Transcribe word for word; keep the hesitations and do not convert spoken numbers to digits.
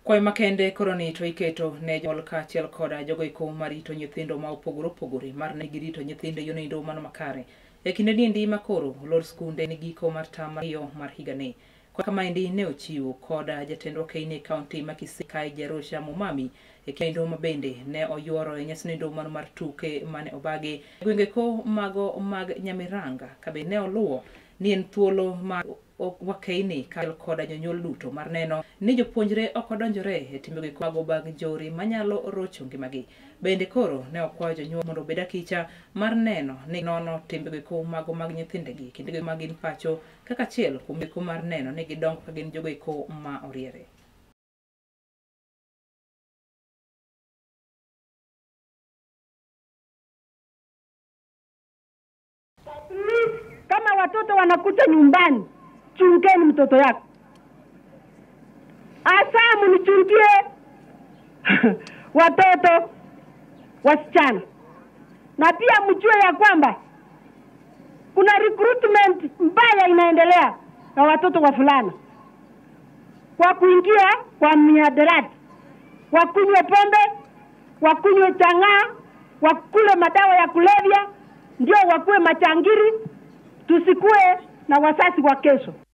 Kwayo makende koroni to iketo ne jonyuol kaachiel koda jogo eko marito nyithindo ma opogore opogore mar ne girito nyithindo yo nindo mano makare. E kinde niendi makoro lor skunde ni giko mar tam ariyo mar higani. Kama endi ne ochiwo koda jatendwa Kaine County ma Kisii Kai Jerusha Mumami e kendo mabende ne oyuoro e nyasi nindo mano mar tuke mane obagi gwenge ko mago mag Nyamiranga kabe ne oluwo ni en thuolo ma Wakaine kal koda jonyuol duto mar neno ni jopuonjre ok odonjore e timbe mago bag njore manyalo rocho ngimagi. Bende koro ne okwayo jonyuol mondo obed akicha mar neno ni nono timbe ko mago mag nyithindegi kendo ma gin pacho kaka achiel kuom ko mar neno ni gidongo ka gin jogo eko ma oriere. Kama watoto wanakuja nyumbani, chungeni mtoto yako. Asa mnichungie watoto wasichana. Na pia mjue ya kwamba kuna recruitment mbaya inaendelea na watoto wa fulana. Kwa kuingia kwa mihadarati, wakunywe pombe, wakunywe chang'aa, wakule madawa ya kulevya, ndio wakuwe machangiri, tusikue na wasasi wa kesho.